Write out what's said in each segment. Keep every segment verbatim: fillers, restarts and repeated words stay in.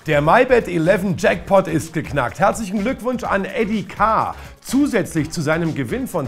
Der MyBet elf Jackpot ist geknackt. Herzlichen Glückwunsch an Eddie K. Zusätzlich zu seinem Gewinn von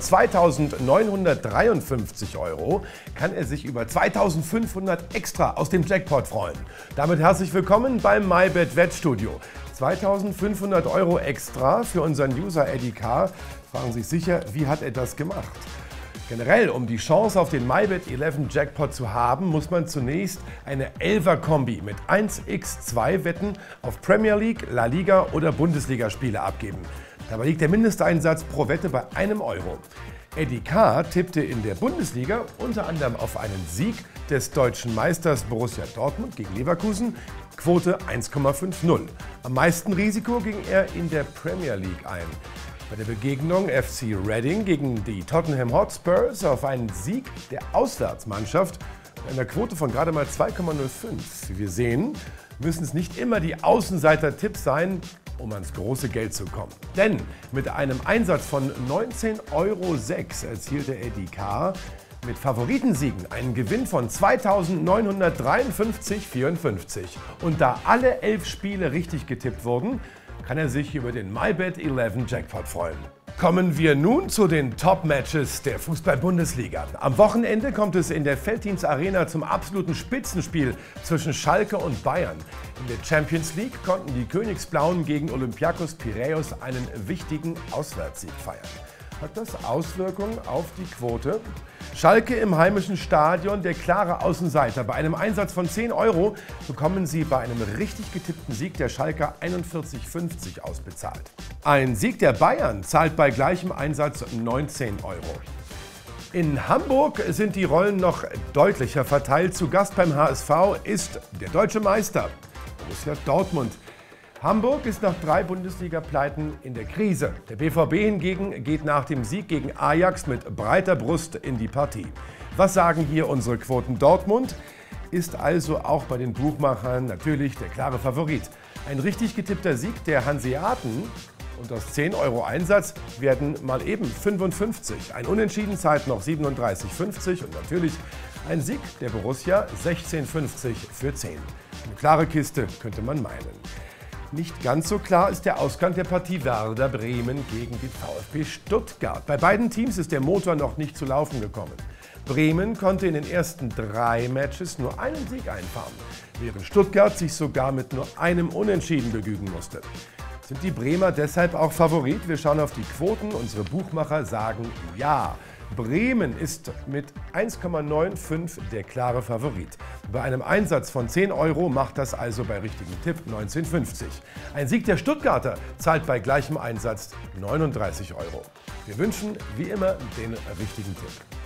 zweitausendneunhundertdreiundfünfzig Euro kann er sich über zweitausendfünfhundert extra aus dem Jackpot freuen. Damit herzlich willkommen beim MyBet Wettstudio. zweitausendfünfhundert Euro extra für unseren User Eddie K. Fragen sich sicher, wie hat er das gemacht? Generell, um die Chance auf den MyBet elf Jackpot zu haben, muss man zunächst eine Elfer-Kombi mit eins mal zwei Wetten auf Premier League, La Liga oder Bundesligaspiele abgeben. Dabei liegt der Mindesteinsatz pro Wette bei einem Euro. Eddie K. tippte in der Bundesliga unter anderem auf einen Sieg des deutschen Meisters Borussia Dortmund gegen Leverkusen, Quote eins Komma fünfzig. Am meisten Risiko ging er in der Premier League ein. Bei der Begegnung F C Reading gegen die Tottenham Hotspurs auf einen Sieg der Auswärtsmannschaft bei einer Quote von gerade mal zwei Komma null fünf. Wie wir sehen, müssen es nicht immer die Außenseiter-Tipps sein, um ans große Geld zu kommen. Denn mit einem Einsatz von neunzehn Euro sechs erzielte Eddie K. mit Favoritensiegen einen Gewinn von zweitausendneunhundertdreiundfünfzig Komma vierundfünfzig. Und da alle elf Spiele richtig getippt wurden, kann er sich über den MyBet elf Jackpot freuen. Kommen wir nun zu den Top-Matches der Fußball-Bundesliga. Am Wochenende kommt es in der Veltins Arena zum absoluten Spitzenspiel zwischen Schalke und Bayern. In der Champions League konnten die Königsblauen gegen Olympiakos Piräus einen wichtigen Auswärtssieg feiern. Hat das Auswirkungen auf die Quote? Schalke im heimischen Stadion der klare Außenseiter. Bei einem Einsatz von zehn Euro bekommen sie bei einem richtig getippten Sieg der Schalker einundvierzig Komma fünfzig ausbezahlt. Ein Sieg der Bayern zahlt bei gleichem Einsatz neunzehn Euro. In Hamburg sind die Rollen noch deutlicher verteilt. Zu Gast beim H S V ist der deutsche Meister Borussia Dortmund. Hamburg ist nach drei Bundesliga-Pleiten in der Krise. Der B V B hingegen geht nach dem Sieg gegen Ajax mit breiter Brust in die Partie. Was sagen hier unsere Quoten? Dortmund ist also auch bei den Buchmachern natürlich der klare Favorit. Ein richtig getippter Sieg der Hanseaten und aus zehn Euro Einsatz werden mal eben fünfundfünfzig. Ein Unentschieden zahlt noch siebenunddreißig Komma fünfzig und natürlich ein Sieg der Borussia sechzehn Komma fünfzig für zehn. Eine klare Kiste, könnte man meinen. Nicht ganz so klar ist der Ausgang der Partie Werder Bremen gegen den VfB Stuttgart. Bei beiden Teams ist der Motor noch nicht zu laufen gekommen. Bremen konnte in den ersten drei Matches nur einen Sieg einfahren, während Stuttgart sich sogar mit nur einem Unentschieden begnügen musste. Sind die Bremer deshalb auch Favorit? Wir schauen auf die Quoten. Unsere Buchmacher sagen ja. Bremen ist mit eins Komma fünfundneunzig der klare Favorit. Bei einem Einsatz von zehn Euro macht das also bei richtigem Tipp neunzehn Komma fünfzig. Ein Sieg der Stuttgarter zahlt bei gleichem Einsatz neununddreißig Euro. Wir wünschen wie immer den richtigen Tipp.